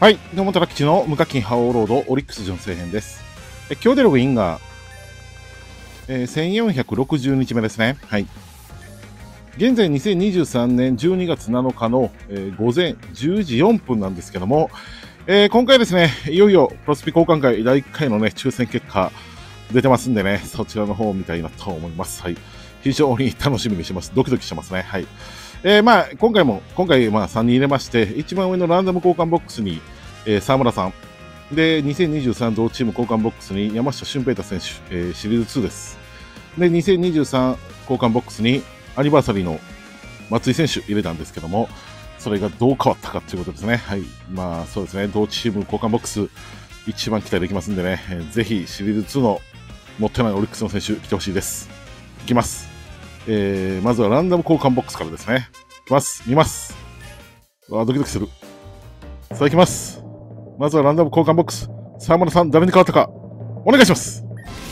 はい、どうも、トラ吉の無課金覇王ロードオリックス純正編です。今日でログインが、1460日目ですね。はい。現在2023年12月7日の、午前10時4分なんですけども、今回ですね、いよいよプロスピ交換会第1回のね、抽選結果出てますんでね、そちらの方を見たいなと思います。はい。非常に楽しみにしてます。ドキドキしてますね。はい。今回3人入れまして、一番上のランダム交換ボックスに、沢村さん。で、2023同チーム交換ボックスに山下俊平太選手、シリーズ2です。で、2023交換ボックスにアニバーサリーの松井選手入れたんですけども、それがどう変わったかということですね。はい。そうですね。同チーム交換ボックス、一番期待できますんでね、ぜひシリーズ2の持ってないオリックスの選手来てほしいです。いきます。まずはランダム交換ボックスからですね。いきます。見ます。ドキドキする。さあ、いきます。まずはランダム交換ボックス。沢村さん、誰に変わったか。お願いします。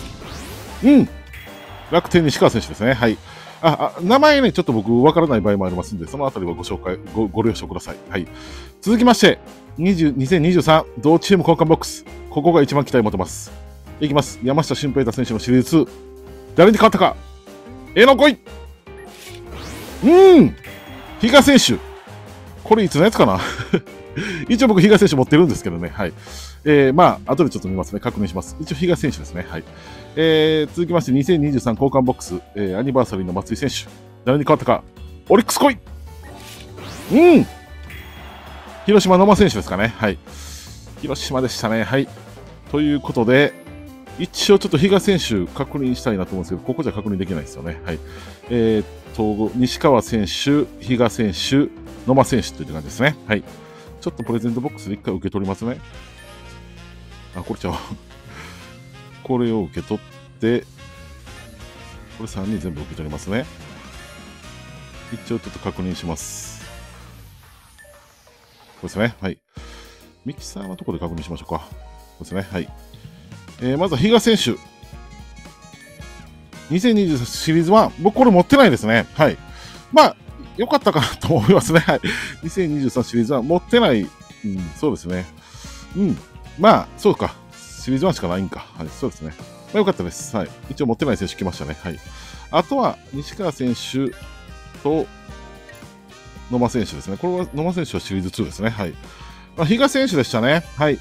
楽天西川選手ですね。はい。名前ね、ちょっと僕わからない場合もありますんで、そのあたりはご了承ください。はい。続きまして、2023同チーム交換ボックス。ここが一番期待持てます。いきます。山下俊平太選手のシリーズ2。誰に変わったか。のこい。比嘉選手。これいつのやつかな一応僕、比嘉選手持ってるんですけどね。はい。後でちょっと見ますね。確認します。一応、比嘉選手ですね。はい。続きまして、2023交換ボックス、アニバーサリーの松井選手。誰に変わったか。オリックス来い。広島野間選手ですかね。はい。広島でしたね。はい。ということで、一応ちょっと比嘉選手確認したいなと思うんですけど、ここじゃ確認できないですよね。はい。西川選手、比嘉選手、野間選手という感じですね。はい。ちょっとプレゼントボックスで一回受け取りますね。これちゃう。これを受け取って、これ3人全部受け取りますね。一応ちょっと確認します。これですね。はい。ミキサーのところで確認しましょうか。これですね。はい。まずは比嘉選手。2023シリーズ1。僕これ持ってないですね。はい。良かったかなと思いますね。はい。2023シリーズ1持ってない。そうですね。そうか。シリーズ1しかないんか。はい、そうですね。良かったです。はい。一応持ってない選手来ましたね。はい。あとは、西川選手と野間選手ですね。これは、野間選手はシリーズ2ですね。はい。比嘉選手でしたね。はい。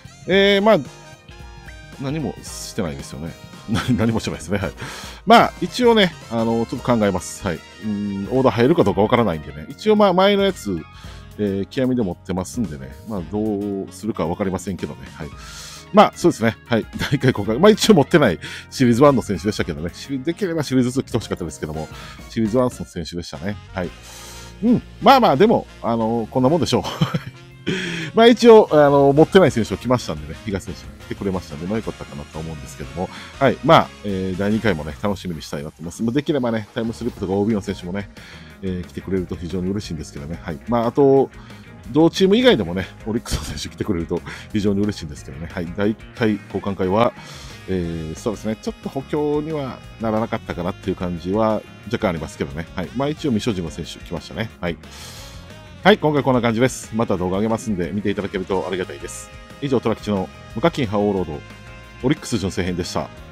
何もしてないですよね。何もしてないですね。はい。一応ね、ちょっと考えます。はい。オーダー入るかどうかわからないんでね。一応前のやつ、極みで持ってますんでね。どうするかわかりませんけどね。はい。そうですね。はい。第1回公開。一応持ってないシリーズ1の選手でしたけどね。できればシリーズ2来てほしかったですけども、シリーズ1の選手でしたね。はい。でも、こんなもんでしょう。一応、持ってない選手が来ましたんでね、比嘉選手が来てくれましたんで、良かったかなと思うんですけども、はい。第2回もね、楽しみにしたいなと思います。できればね、タイムスリップとか OB の選手もね、来てくれると非常に嬉しいんですけどね、はい。あと、同チーム以外でもね、オリックスの選手来てくれると非常に嬉しいんですけどね、はい。第1回交換会は、そうですね、ちょっと補強にはならなかったかなっていう感じは若干ありますけどね、はい。一応、未所持の選手来ましたね、はい。はい、今回こんな感じです。また動画上げますんで、見ていただけるとありがたいです。以上、トラ吉の無課金覇王ロード、オリックス純正編でした。